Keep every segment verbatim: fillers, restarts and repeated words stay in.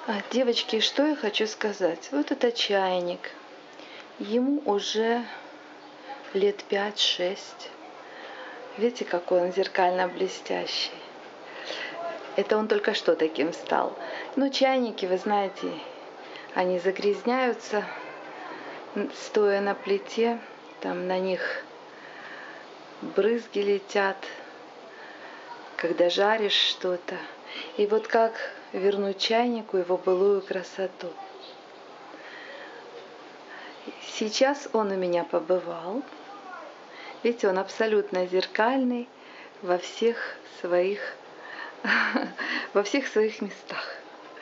А, девочки, что я хочу сказать. Вот это чайник. Ему уже лет пять-шесть. Видите, какой он зеркально блестящий. Это он только что таким стал. Но чайники, вы знаете, они загрязняются, стоя на плите. Там на них брызги летят, когда жаришь что-то. И вот как вернуть чайнику его былую красоту. Сейчас он у меня побывал. Видите, он абсолютно зеркальный во всех своих, во всех своих местах.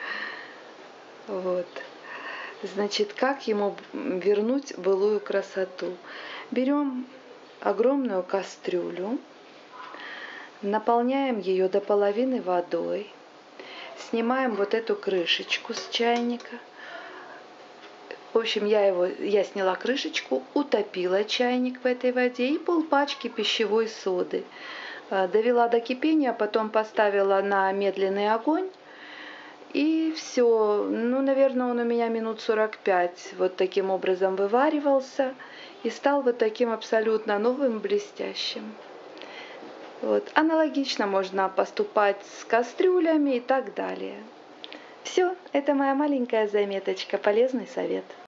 Вот. Значит, как ему вернуть былую красоту? Берем огромную кастрюлю, наполняем ее до половины водой, снимаем вот эту крышечку с чайника. В общем, я, его, я сняла крышечку, утопила чайник в этой воде и полпачки пищевой соды. Довела до кипения, потом поставила на медленный огонь. И все. Ну, наверное, он у меня минут сорок пять вот таким образом вываривался. И стал вот таким абсолютно новым, блестящим. Вот. Аналогично можно поступать с кастрюлями и так далее. Все, это моя маленькая заметочка, полезный совет.